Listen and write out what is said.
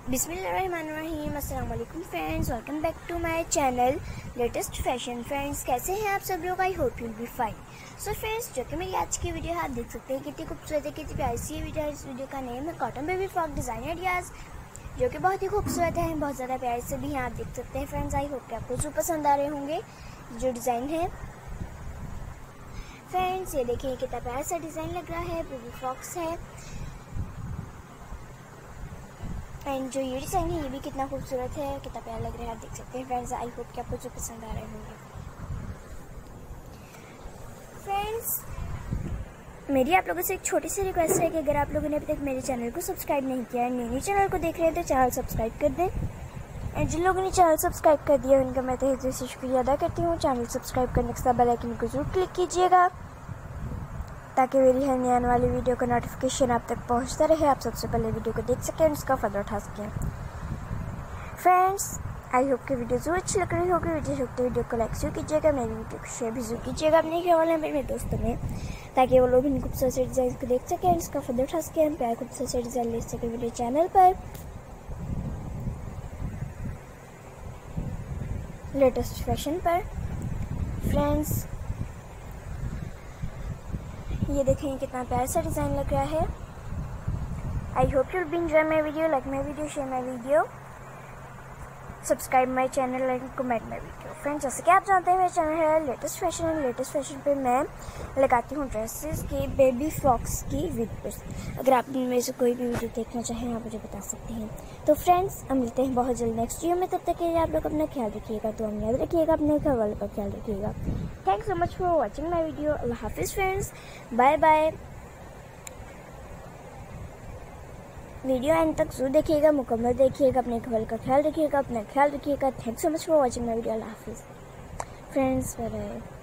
बिस्मिल्लाहिर्रहमानिर्रहीम। अस्सलाम वालेकुम friends, welcome back to my channel latest fashion. Friends, कैसे हैं आप सब लोग? I hope you will be fine. So friends, जो कि मेरी आज की वीडियो है, आप देख सकते हैं कितनी खूबसूरत है, कितनी प्यारी सी वीडियो है। इस वीडियो का नेम है cotton baby frock design ideas, जो कि बहुत ही खूबसूरत है, बहुत ज़्यादा प्यारे से भी हैं। आप देख सकते हैं फ्रेंड्स, आई होप कि आपको जो पसंद आ रहे होंगे जो डिज़ाइन है। फ्रेंड्स, ये देखिए कितना प्यारा सा डिज़ाइन लग रहा है, बेबी फ्रॉक्स है। एंड जो ये डिज़ाइन है ये भी कितना खूबसूरत है, कितना प्यारा लग रहा है, आप देख सकते हैं फ्रेंड्स। आई होप कि आपको जो पसंद आ रहे होंगे। फ्रेंड्स, मेरी आप लोगों से एक छोटी सी रिक्वेस्ट है कि अगर आप लोगों ने अभी तक मेरे चैनल को सब्सक्राइब नहीं किया है, न्यू चैनल को देख रहे हैं, तो चैनल सब्सक्राइब कर दें। एंड जिन लोगों ने चैनल सब्सक्राइब कर दिया उनका मैं तहे दिल से शुक्रिया अदा करती हूँ। चैनल सब्सक्राइब करने के साथ बेल आइकन को जरूर क्लिक कीजिएगा, ताकि मेरी हर नई आने वाली वीडियो का नोटिफिकेशन आप तक पहुंचता रहे, आप सबसे पहले वीडियो को देख सकें और उसका फ़ायदा उठा सकें। फ्रेंड्स, आई होप कि वीडियो जरूर अच्छी लग रही होगी। वीडियो को लाइक जरूर कीजिएगा, मेरी वीडियो को शेयर भी जरूर कीजिएगा अपने घर वाले मेरे दोस्तों में, ताकि वो लोग इन खूबसूरत से डिज़ाइन को देख सकें और इसका फ़ायदा उठा सकें, प्यार खूबसूरत से डिज़ाइन ले सकें मेरे चैनल पर। लेटेस्ट फैशन पर फ्रेंड्स, ये देखें कितना प्यारा सा डिज़ाइन लग रहा है। I hope you will be enjoy my video, like my video, share my video, subscribe my channel and comment my video. Friends, जैसे कि आप जानते हैं मेरा चैनल है लेटेस्ट फैशन। लेटेस्ट फैशन पे मैं लगाती हूँ ड्रेसेस की, बेबी फ्रॉक्स की वीडियोस। अगर आप इनमें से कोई भी वीडियो देखना चाहें आप मुझे बता सकते हैं। तो फ्रेंड्स, हम मिलते हैं बहुत जल्द नेक्स्ट वीडियो में। तब तक के लिए आप लोग अपना ख्याल रखिएगा, तो हम याद रखिएगा, अपने घर वालों का ख्याल रखिएगा। Thanks so much for watching my video. अल्लाह हाफिज़ friends, bye bye. Video end तक जरूर देखिएगा, मुकम्मल देखिएगा, अपने घर का ख्याल रखिएगा, अपना ख्याल रखिएगा। Thanks so much for watching my video. अल्लाह हाफिज़ फ्रेंड्स, बाय बाय।